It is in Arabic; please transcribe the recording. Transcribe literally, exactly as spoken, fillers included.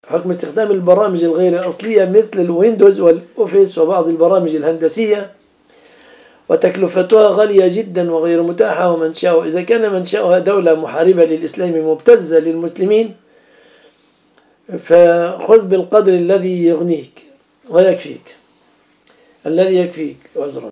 حكم استخدام البرامج الغير الأصلية مثل الويندوز والأوفيس وبعض البرامج الهندسية، وتكلفتها غالية جدا وغير متاحة. ومنشأها إذا كان منشأها دولة محاربة للإسلام مبتزة للمسلمين فخذ بالقدر الذي يغنيك ويكفيك، الذي يكفيك.